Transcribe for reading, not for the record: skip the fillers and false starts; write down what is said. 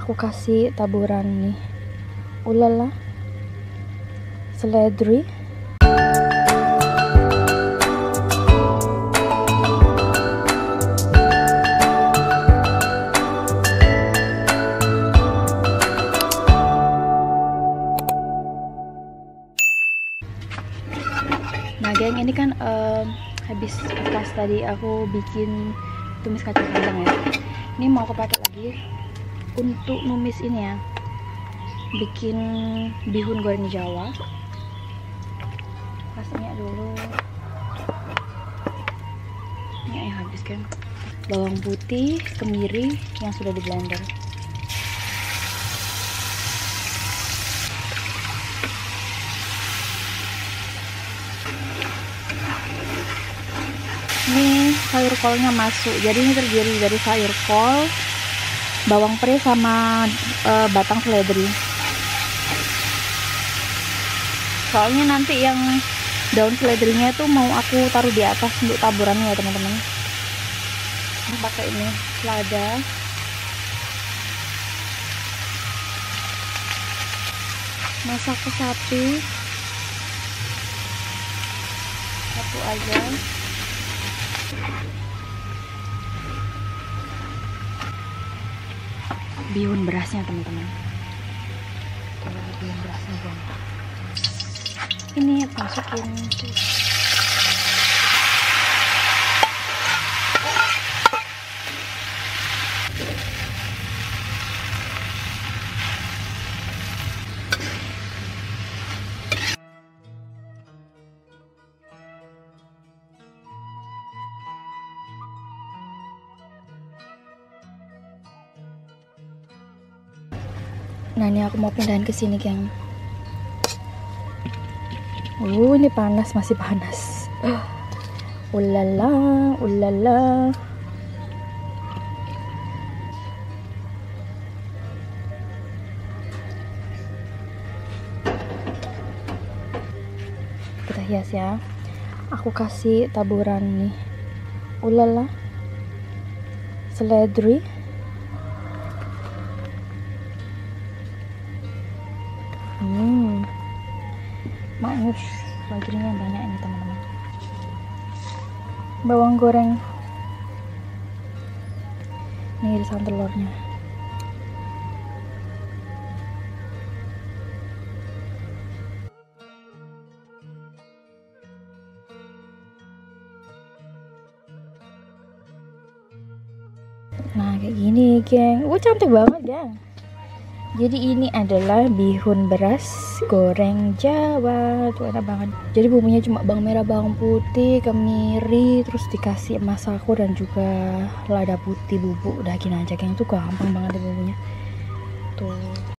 Aku kasih taburan nih ulala seledri. Nah geng, ini kan habis pas tadi aku bikin tumis kacang panjang ya. Ini mau aku pakai lagi untuk numis ini ya, bikin bihun goreng Jawa. Kasih minyak dulu. Minyaknya habis kan. Bawang putih, kemiri yang sudah di blender. Ini sayur kolnya masuk, jadi ini terdiri dari sayur kol, bawang pre sama batang seledri. Soalnya nanti yang daun seledrinya itu mau aku taruh di atas untuk taburannya ya teman-teman. Ini pakai ini lada, masak ke sapi satu aja. Bihun berasnya teman-teman, bihun berasnya bang. Ini masukin tuh. Nah ini aku mau pindahin ke sini geng. Ini panas, masih panas. Ulala, ulala. Kita hias ya. Aku kasih taburan nih ulala seledri. Manis, seledrinya banyak ini teman-teman. Bawang goreng, ini irisan telurnya. Nah kayak gini geng, cantik banget geng. Jadi ini adalah bihun beras goreng Jawa, tuh enak banget. Jadi bumbunya cuma bawang merah, bawang putih, kemiri, terus dikasih masako dan juga lada putih, bubuk. Udah gini aja geng, tuh gampang banget bumbunya. Tuh.